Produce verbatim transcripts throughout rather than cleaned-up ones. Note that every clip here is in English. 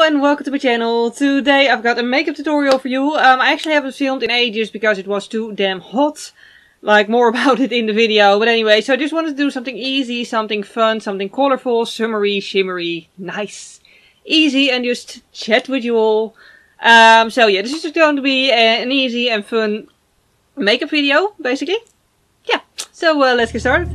and welcome to my channel. Today I've got a makeup tutorial for you. Um, I actually haven't filmed in ages because it was too damn hot. Like, more about it in the video. But anyway, so I just wanted to do something easy, something fun, something colorful, summery, shimmery, nice, easy, and just chat with you all. Um, so yeah, this is just going to be uh, an easy and fun makeup video, basically. Yeah, so uh, let's get started.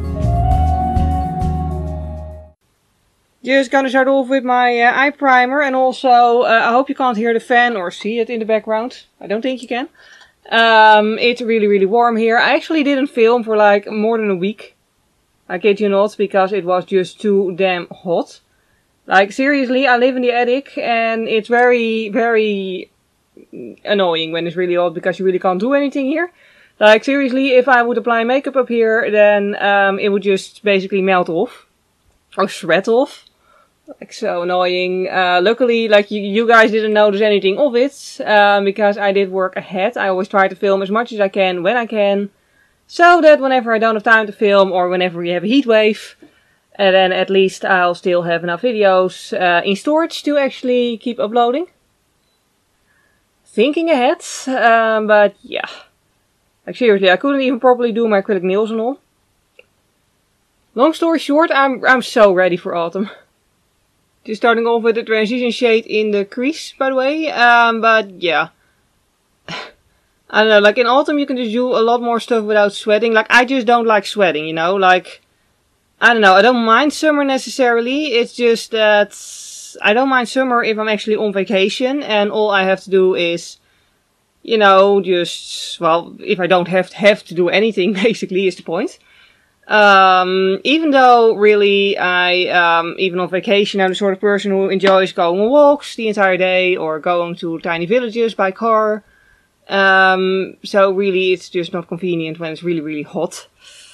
Just gonna start off with my uh, eye primer, and also uh, I hope you can't hear the fan or see it in the background. I don't think you can. Um, it's really really warm here. I actually didn't film for like more than a week. I kid you not, because it was just too damn hot. Like seriously, I live in the attic and it's very very annoying when it's really hot because you really can't do anything here. Like seriously, if I would apply makeup up here, then um, it would just basically melt off. Or shred off. Like, so annoying. Uh, luckily, like, you, you guys didn't notice anything of it. Um, because I did work ahead. I always try to film as much as I can, when I can. So that whenever I don't have time to film, or whenever we have a heat wave, and then at least I'll still have enough videos uh, in storage to actually keep uploading. Thinking ahead. Um, but yeah. Like, seriously, I couldn't even properly do my acrylic nails and all. Long story short, I'm I'm so ready for autumn. Just starting off with the transition shade in the crease, by the way. Um, but yeah. I don't know, like in autumn you can just do a lot more stuff without sweating. Like, I just don't like sweating, you know? Like, I don't know, I don't mind summer necessarily. It's just that I don't mind summer if I'm actually on vacation and all I have to do is, you know, just, well, if I don't have to, have to do anything, basically, is the point. Um, even though really I, um, even on vacation, I'm the sort of person who enjoys going on walks the entire day or going to tiny villages by car. Um, so really it's just not convenient when it's really, really hot.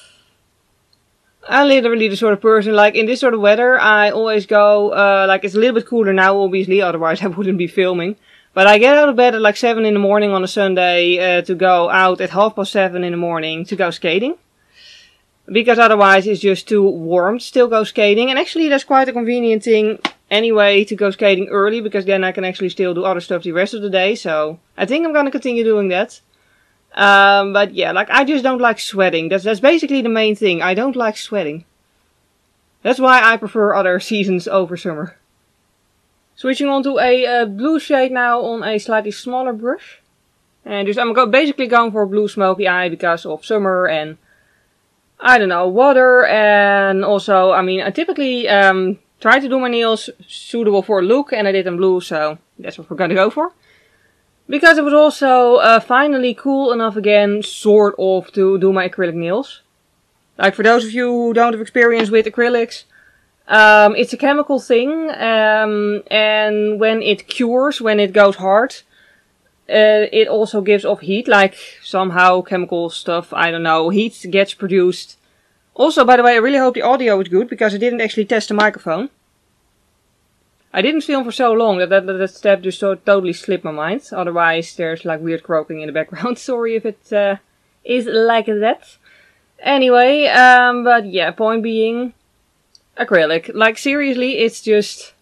I'm literally the sort of person, like in this sort of weather, I always go, uh, like it's a little bit cooler now obviously, otherwise I wouldn't be filming. But I get out of bed at like seven in the morning on a Sunday, uh, to go out at half past seven in the morning to go skating. Because otherwise it's just too warm to still go skating. And actually that's quite a convenient thing anyway to go skating early. Because then I can actually still do other stuff the rest of the day. So I think I'm gonna continue doing that. Um, but yeah, like I just don't like sweating. That's, that's basically the main thing. I don't like sweating. That's why I prefer other seasons over summer. Switching on to a uh, blue shade now on a slightly smaller brush. And just I'm go basically going for a blue smoky eye because of summer and I don't know, water, and also, I mean, I typically um, try to do my nails suitable for a look, and I did them blue, so that's what we're gonna go for. Because it was also uh, finally cool enough again, sort of, to do my acrylic nails. Like, for those of you who don't have experience with acrylics, um, it's a chemical thing, um, and when it cures, when it goes hard, Uh, it also gives off heat, like somehow chemical stuff, I don't know, heat gets produced. Also, by the way, I really hope the audio is good, because I didn't actually test the microphone. I didn't film for so long that that, that step just so totally slipped my mind. Otherwise, there's like weird croaking in the background. Sorry if it uh, is like that. Anyway, um, but yeah, point being, acrylic. Like seriously, it's just,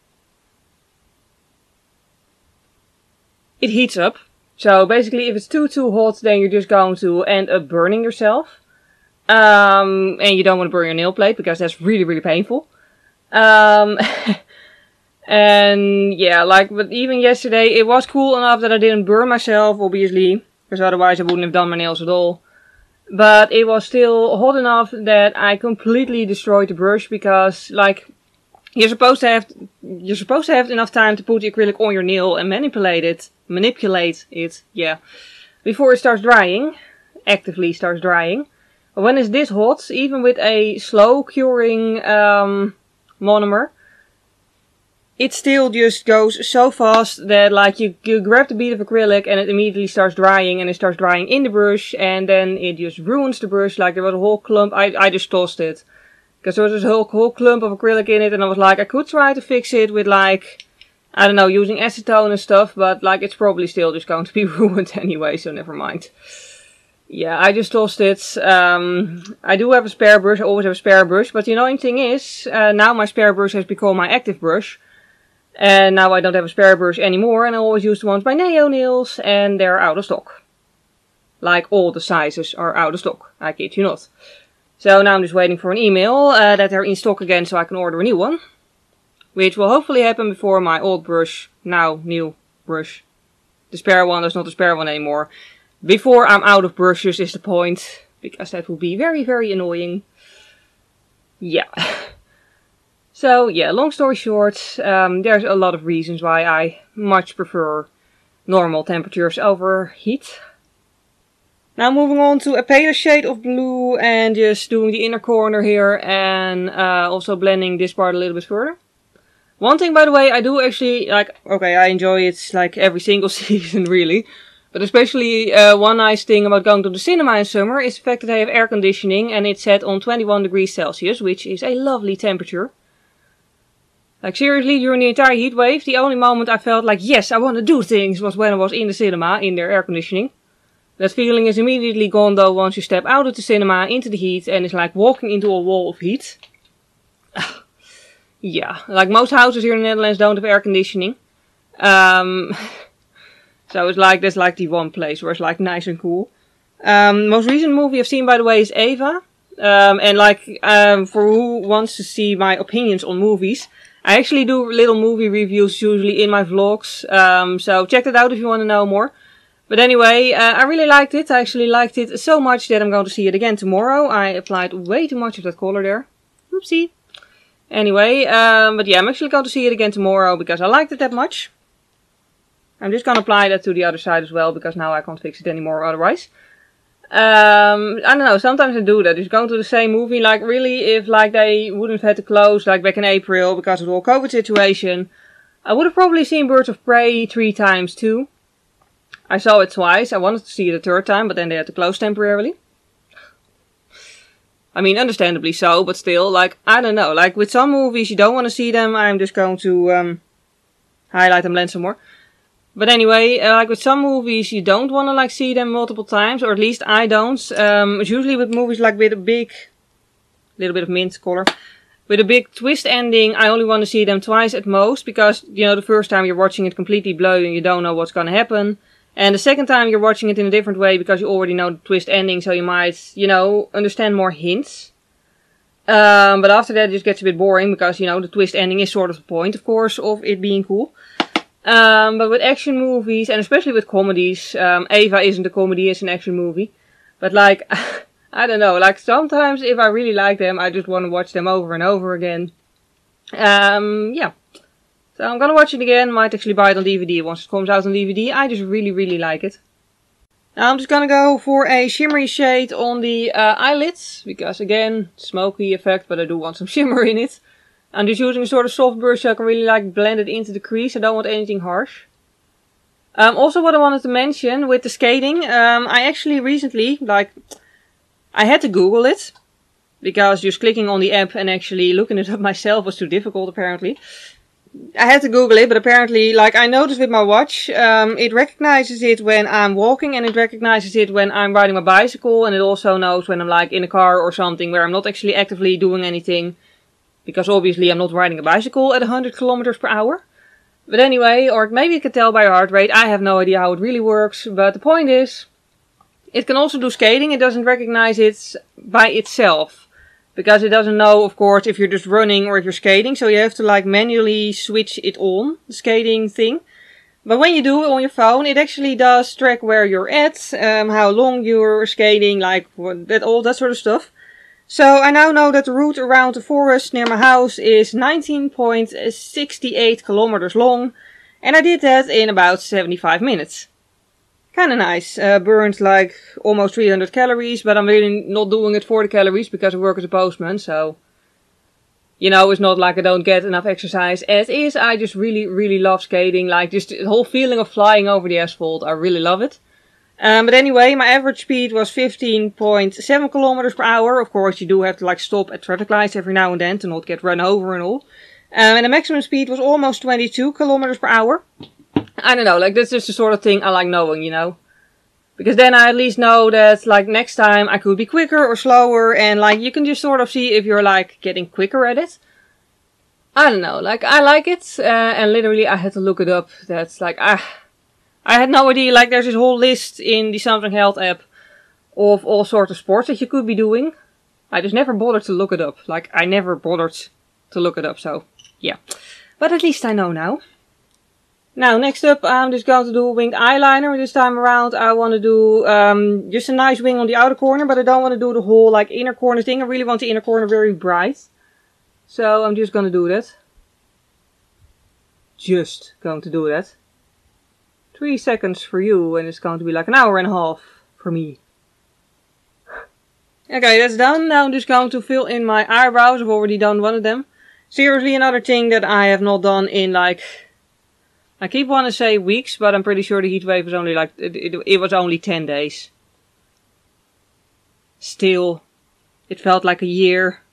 it heats up. So basically if it's too too hot, then you're just going to end up burning yourself. Um, and you don't want to burn your nail plate because that's really really painful. Um, and yeah, like, but even yesterday it was cool enough that I didn't burn myself, obviously. Because otherwise I wouldn't have done my nails at all. But it was still hot enough that I completely destroyed the brush because, like, You're supposed to have you're supposed to have enough time to put the acrylic on your nail and manipulate it, manipulate it, yeah, before it starts drying, actively starts drying. But when it's this hot, even with a slow curing um, monomer, it still just goes so fast that like you, you grab the bead of acrylic and it immediately starts drying, and it starts drying in the brush, and then it just ruins the brush. Like there was a whole clump. I I just tossed it. Because there was this whole, whole clump of acrylic in it, and I was like, I could try to fix it with like, I don't know, using acetone and stuff, but like it's probably still just going to be ruined anyway, so never mind. Yeah, I just tossed it. Um, I do have a spare brush, I always have a spare brush, but the annoying thing is, uh, now my spare brush has become my active brush. And now I don't have a spare brush anymore, and I always use the ones by Neo Nails, and they're out of stock. Like all the sizes are out of stock, I kid you not. So now I'm just waiting for an email uh, that they're in stock again so I can order a new one. Which will hopefully happen before my old brush, now new brush, the spare one, that's not the spare one anymore. Before I'm out of brushes is the point, because that will be very, very annoying. Yeah. So yeah, long story short, um, there's a lot of reasons why I much prefer normal temperatures over heat. Now moving on to a paler shade of blue and just doing the inner corner here and uh, also blending this part a little bit further. One thing, by the way, I do actually, like, okay, I enjoy it like every single season really. But especially uh, one nice thing about going to the cinema in summer is the fact that they have air conditioning and it's set on twenty-one degrees Celsius, which is a lovely temperature. Like seriously, during the entire heat wave, the only moment I felt like, yes, I want to do things was when I was in the cinema, in their air conditioning. That feeling is immediately gone though once you step out of the cinema into the heat and it's like walking into a wall of heat. Yeah, like most houses here in the Netherlands don't have air conditioning. Um, so it's like, that's like the one place where it's like nice and cool. Um, most recent movie I've seen, by the way, is Eva. Um, and like, um, for who wants to see my opinions on movies, I actually do little movie reviews usually in my vlogs. Um, so check that out if you want to know more. But anyway, uh, I really liked it. I actually liked it so much that I'm going to see it again tomorrow. I applied way too much of that color there. Oopsie. Anyway, um, but yeah, I'm actually going to see it again tomorrow because I liked it that much. I'm just going to apply that to the other side as well because now I can't fix it anymore otherwise. Um, I don't know, sometimes I do that. Just going to the same movie, like really, if like they wouldn't have had to close like back in April because of the whole COVID situation, I would have probably seen Birds of Prey three times too. I saw it twice. I wanted to see it a third time, but then they had to close temporarily. I mean, understandably so, but still, like, I don't know. Like, with some movies, you don't want to see them. I'm just going to um, highlight and blend some more. But anyway, uh, like with some movies, you don't want to, like, see them multiple times. Or at least I don't. Um, it's usually with movies, like, with a big, little bit of mint color. With a big twist ending, I only want to see them twice at most. Because, you know, the first time you're watching it completely blurry and you don't know what's going to happen. And the second time you're watching it in a different way because you already know the twist ending, so you might, you know, understand more hints. Um, but after that it just gets a bit boring because, you know, the twist ending is sort of the point, of course, of it being cool. Um, but with action movies, and especially with comedies, um, Eva isn't a comedy, it's an action movie. But like, I don't know, like sometimes if I really like them, I just want to watch them over and over again. Um, yeah. So I'm gonna watch it again, might actually buy it on D V D once it comes out on D V D. I just really, really like it. Now I'm just gonna go for a shimmery shade on the uh, eyelids. Because again, smoky effect, but I do want some shimmer in it. I'm just using a sort of soft brush so I can really like blend it into the crease. I don't want anything harsh. Um, also what I wanted to mention with the skating. Um, I actually recently, like, I had to Google it. Because just clicking on the app and actually looking it up myself was too difficult apparently. I had to Google it, but apparently, like, I noticed with my watch, um, it recognizes it when I'm walking and it recognizes it when I'm riding my bicycle, and it also knows when I'm, like, in a car or something where I'm not actually actively doing anything, because obviously I'm not riding a bicycle at one hundred kilometers per hour. But anyway, or maybe it can tell by your heart rate, I have no idea how it really works, but the point is, it can also do skating, it doesn't recognize it by itself. Because it doesn't know, of course, if you're just running or if you're skating. So you have to like manually switch it on, the skating thing. But when you do it on your phone, it actually does track where you're at, um, how long you're skating, like that, all that sort of stuff. So I now know that the route around the forest near my house is nineteen point six eight kilometers long. And I did that in about seventy-five minutes. Kinda nice. Uh, burned like almost three hundred calories, but I'm really not doing it for the calories because I work as a postman, so... You know, it's not like I don't get enough exercise as is. I just really, really love skating. Like, just the whole feeling of flying over the asphalt. I really love it. Um, but anyway, my average speed was fifteen point seven kilometers per hour. Of course, you do have to like stop at traffic lights every now and then to not get run over and all. Um, and the maximum speed was almost twenty-two kilometers per hour. I don't know, like that's just the sort of thing I like knowing, you know. Because then I at least know that like next time I could be quicker or slower and like you can just sort of see if you're like getting quicker at it. I don't know, like, I like it, uh, and literally I had to look it up. That's like, ah, I had no idea, like, there's this whole list in the Samsung Health app of all sorts of sports that you could be doing. I just never bothered to look it up. Like, I never bothered to look it up, so, yeah. But at least I know now. Now, next up, I'm just going to do a winged eyeliner. This time around, I want to do um, just a nice wing on the outer corner, but I don't want to do the whole, like, inner corner thing. I really want the inner corner very bright. So I'm just going to do that. Just going to do that. Three seconds for you, and it's going to be like an hour and a half for me. Okay, that's done. Now I'm just going to fill in my eyebrows. I've already done one of them. Seriously, another thing that I have not done in like... I keep wanting to say weeks, but I'm pretty sure the heat wave was only like... It, it, it was only ten days. Still, it felt like a year.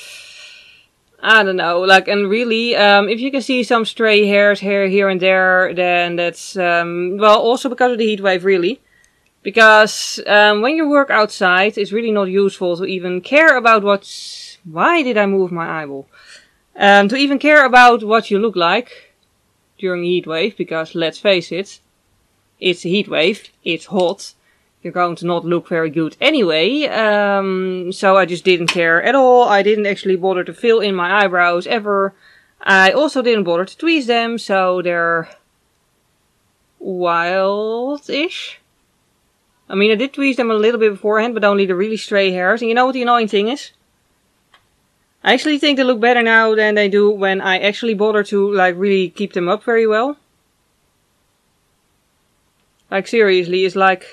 I don't know, like, and really, um, if you can see some stray hairs here, here and there, then that's, um, well, also because of the heat wave, really. Because, um, when you work outside, it's really not useful to even care about what's, why did I move my eyeball? Um, to even care about what you look like during a heat wave, because let's face it, it's a heat wave, it's hot. You're going to not look very good anyway, um, so I just didn't care at all. I didn't actually bother to fill in my eyebrows ever. I also didn't bother to tweeze them, so they're wild-ish. I mean, I did tweeze them a little bit beforehand, but only the really stray hairs. And you know what the annoying thing is? I actually think they look better now than they do when I actually bother to, like, really keep them up very well. Like, seriously, it's like...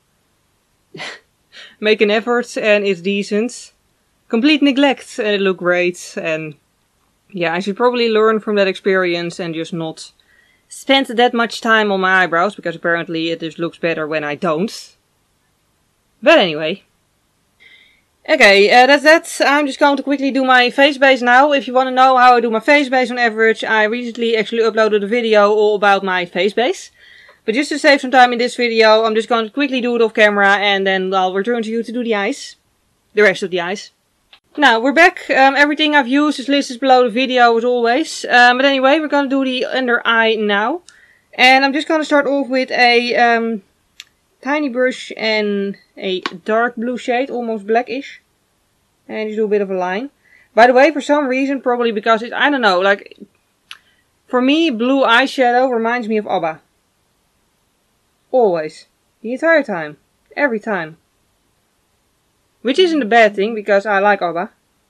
make an effort and it's decent. Complete neglect and it looked great. And yeah, I should probably learn from that experience and just not spend that much time on my eyebrows, because apparently it just looks better when I don't. But anyway. Okay, uh, that's that. I'm just going to quickly do my face base now. If you want to know how I do my face base on average, I recently actually uploaded a video all about my face base. But just to save some time in this video, I'm just going to quickly do it off camera and then I'll return to you to do the eyes. The rest of the eyes. Now, we're back. Um, everything I've used is listed below the video as always. Um, but anyway, we're going to do the under eye now. And I'm just going to start off with a um, tiny brush and a dark blue shade, almost blackish. And just do a bit of a line. By the way, for some reason, probably because it's, I don't know, like, for me, blue eyeshadow reminds me of ABBA. Always. The entire time. Every time. Which isn't a bad thing, because I like ABBA.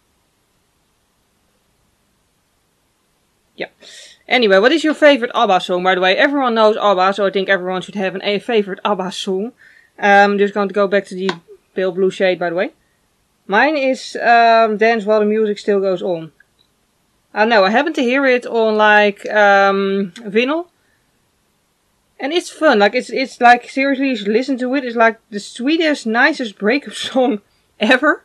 Yeah. Anyway, what is your favorite ABBA song, by the way? Everyone knows ABBA, so I think everyone should have an, a favorite ABBA song. I'm um, just going to go back to the pale blue shade, by the way. Mine is um, Dance While the Music Still Goes On. I don't know, I happen to hear it on, like, um, vinyl. And it's fun, like, it's, it's like, seriously, you should listen to it. It's like the sweetest, nicest breakup song ever.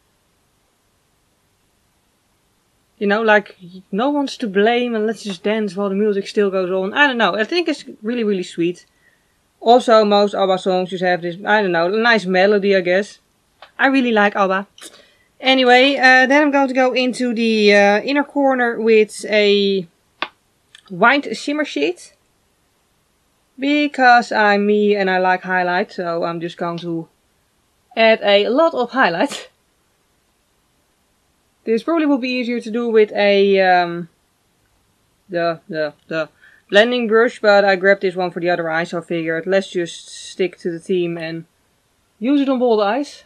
You know, like, no one's to blame and let's just dance while the music still goes on. I don't know, I think it's really, really sweet. Also, most ABBA songs just have this, I don't know, a nice melody, I guess. I really like ABBA. Anyway, uh, then I'm going to go into the uh, inner corner with a white shimmer sheet. Because I'm me and I like highlight, so I'm just going to add a lot of highlight. This probably would be easier to do with a um, the the the blending brush, but I grabbed this one for the other eye, so I figured let's just stick to the theme and use it on both eyes.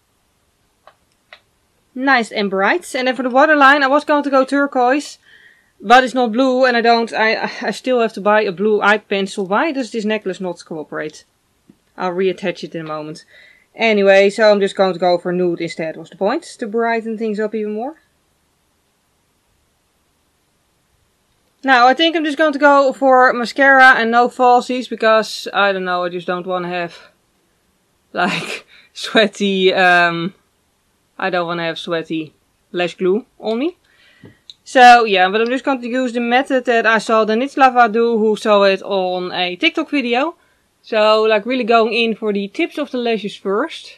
Nice and bright. And then for the waterline, I was going to go turquoise. But it's not blue and I don't, I, I still have to buy a blue eye pencil. Why does this necklace not cooperate? I'll reattach it in a moment. Anyway, so I'm just going to go for nude instead, was the point. To brighten things up even more. Now, I think I'm just going to go for mascara and no falsies. Because, I don't know, I just don't want to have, like, sweaty, um, I don't want to have sweaty lash glue on me. So yeah, but I'm just going to use the method that I saw Danislava do, who saw it on a TikTok video. So like really going in for the tips of the lashes first.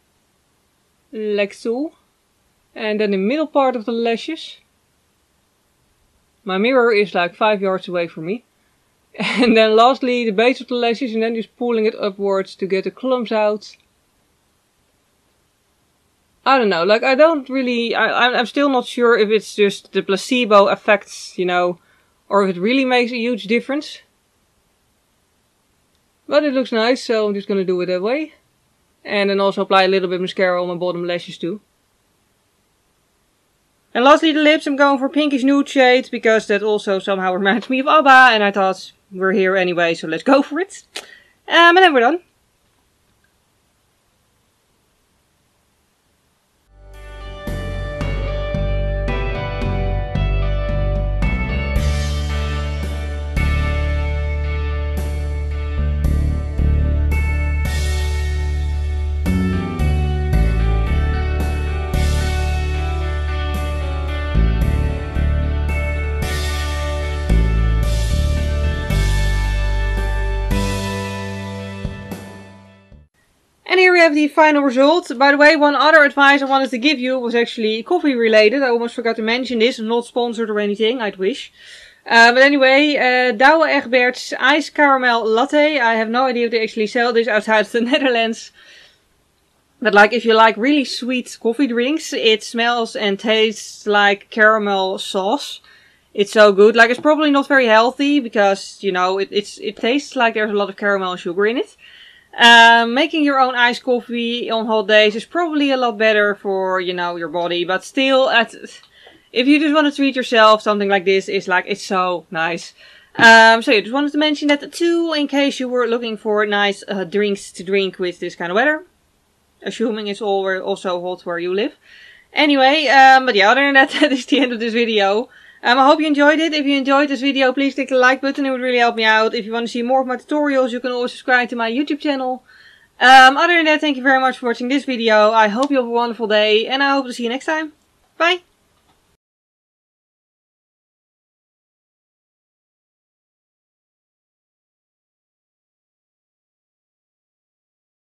Like so. And then the middle part of the lashes. My mirror is like five yards away from me. And then lastly, the base of the lashes, and then just pulling it upwards to get the clumps out. I don't know, like I don't really, I, I'm still not sure if it's just the placebo effects, you know, or if it really makes a huge difference. But it looks nice, so I'm just gonna do it that way. And then also apply a little bit of mascara on my bottom lashes too. And lastly the lips, I'm going for pinkish nude shade, because that also somehow reminds me of ABBA, and I thought we're here anyway, so let's go for it. Um, and then we're done. And here we have the final result. By the way, one other advice I wanted to give you was actually coffee related. I almost forgot to mention this. I'm not sponsored or anything, I'd wish. Uh, but anyway, uh, Douwe Egberts Ice Caramel Latte. I have no idea if they actually sell this outside of the Netherlands. But like, if you like really sweet coffee drinks, it smells and tastes like caramel sauce. It's so good. Like, it's probably not very healthy because, you know, it, it's, it tastes like there's a lot of caramel and sugar in it. Um, making your own iced coffee on hot days is probably a lot better for, you know, your body. But still, at, if you just want to treat yourself, something like this is like, it's so nice. Um, so yeah, just wanted to mention that too, in case you were looking for nice uh, drinks to drink with this kind of weather. Assuming it's all also hot where you live. Anyway, um, but yeah, other than that, that is the end of this video. Um, I hope you enjoyed it. If you enjoyed this video, please click the like button. It would really help me out. If you want to see more of my tutorials, you can always subscribe to my YouTube channel. Um, other than that, thank you very much for watching this video. I hope you have a wonderful day, and I hope to see you next time. Bye!